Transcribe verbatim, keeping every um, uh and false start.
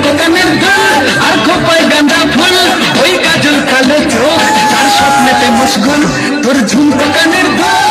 কানের দুল আর খোপায় গাঁদা ফুল ওই কাজল কালো চোখ তার স্বপ্নেতে মশগুল তোর ঝুমকো কানের দুল